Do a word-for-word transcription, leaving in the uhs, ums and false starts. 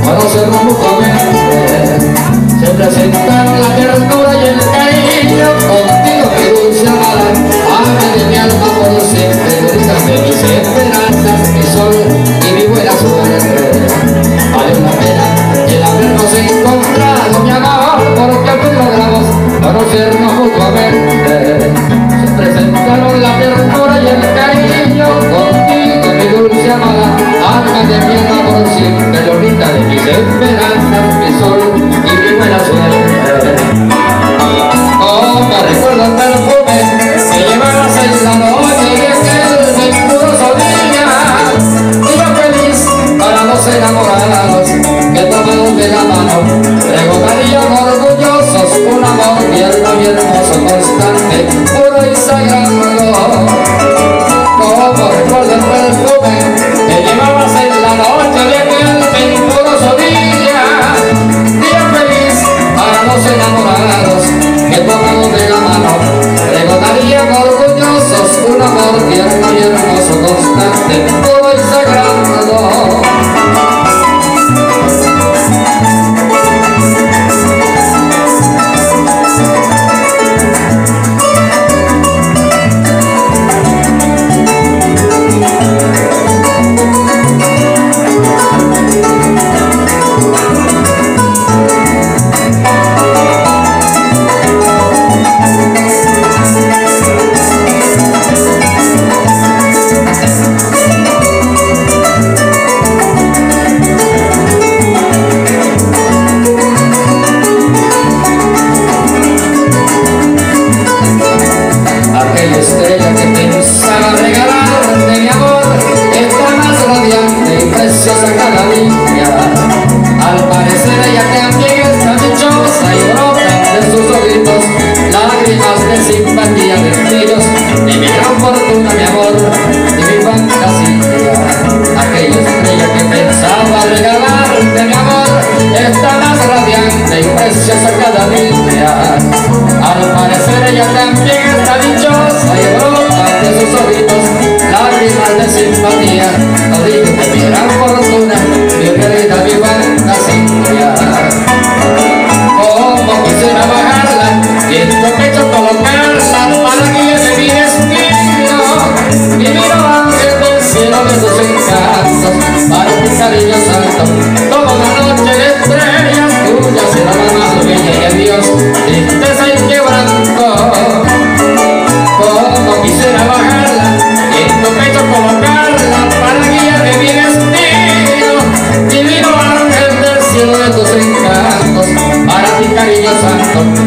conocernos mutuamente. Se presentaron la ternura y el cariño, contigo mi dulce amada, ave de mi alma por siempre, señorita de mis esperanzas, mi sol y mi buena suerte. Vale la pena el habernos encontrado, mi amor, porque al fin logramos conocernos mutuamente. Se presentaron la ternura y el cariño, contigo mi dulce amada, alma de mi alma por siempre, señorita de mis esperanzas, mi sol y mi buena suerte. Oh, me recuerdo el perfume que llevabas en la noche y aquel venturoso día, y yo feliz para los enamorados que tomados de la mano pregonarían orgullosos un amor tierno y hermoso, constante, puro y sagrado. Como recuerdo el perfume que llevabas en la noche de aquel venturoso día, día feliz para los enamorados que tomados de la mano pregonarían orgullosos un amor tierno y hermoso, constante, puro y sagrado. Aquella estrella que pensaba regalarte, mi amor, está más radiante y preciosa cada día. Al parecer ella también está dichosa y brotan de sus ojitos lágrimas de simpatía, destellos de mi gran fortuna, mi amor, de mi fantasía. Aquella estrella que pensaba regalarte, mi amor, está más radiante y preciosa cada día. Al parecer ella también está dichosa y brota de sus ojitos lágrimas de simpatía, ojitos de mi gran fortuna, mi querida, mi fantasía. Como quisiera bajarla y en tu pecho colocarla para que lleve mi destino, divino ángel del cielo de tus encantos, para ti cariño santo, toda la noche de estrellas tuyas será la más bella y de Dios, tristeza y quebranto. Como quisiera bajarla y en tu pecho colocarla para guiarme mi destino, divino ángel del cielo de tus encantos, para ti cariño santo,